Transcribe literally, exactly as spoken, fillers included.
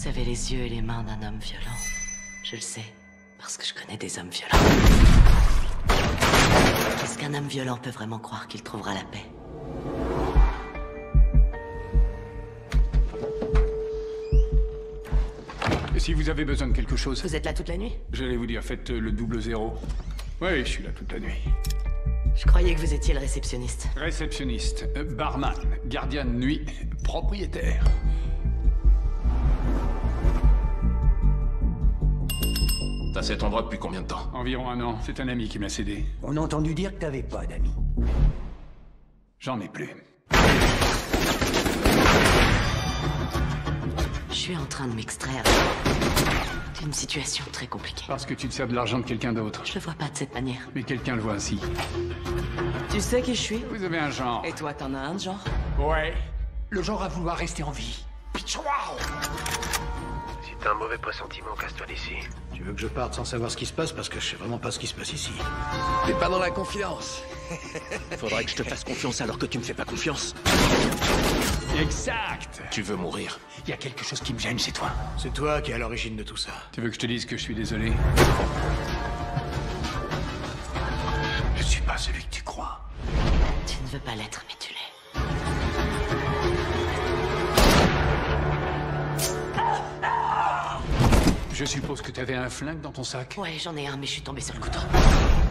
Vous avez les yeux et les mains d'un homme violent. Je le sais, parce que je connais des hommes violents. Est-ce qu'un homme violent peut vraiment croire qu'il trouvera la paix? Et si vous avez besoin de quelque chose, Vous êtes là toute la nuit? j'allais vous dire, faites le double zéro. Oui, je suis là toute la nuit. Je croyais que vous étiez le réceptionniste. Réceptionniste, euh, barman, gardien de nuit, propriétaire. T'as cet endroit depuis combien de temps? Environ un an. C'est un ami qui me l'a cédé. On a entendu dire que t'avais pas d'amis. J'en ai plus. Je suis en train de m'extraire d'une situation très compliquée. Parce que tu te sers de l'argent de quelqu'un d'autre. Je le vois pas de cette manière. Mais quelqu'un le voit ainsi. Tu sais qui je suis? Vous avez un genre. Et toi, t'en as un de genre? Ouais. Le genre à vouloir rester en vie. Pichouao! Si t'as un mauvais pressentiment, casse-toi d'ici. Tu veux que je parte sans savoir ce qui se passe parce que je sais vraiment pas ce qui se passe ici. T'es pas dans la confiance. Faudrait que je te fasse confiance alors que tu me fais pas confiance. Exact. Tu veux mourir? Il y a quelque chose qui me gêne chez toi. C'est toi qui es à l'origine de tout ça. Tu veux que je te dise que je suis désolé? Je suis pas celui que tu crois. Tu ne veux pas l'être, mais tu l'es. Je suppose que t'avais un flingue dans ton sac? Ouais, j'en ai un, mais je suis tombé sur le couteau.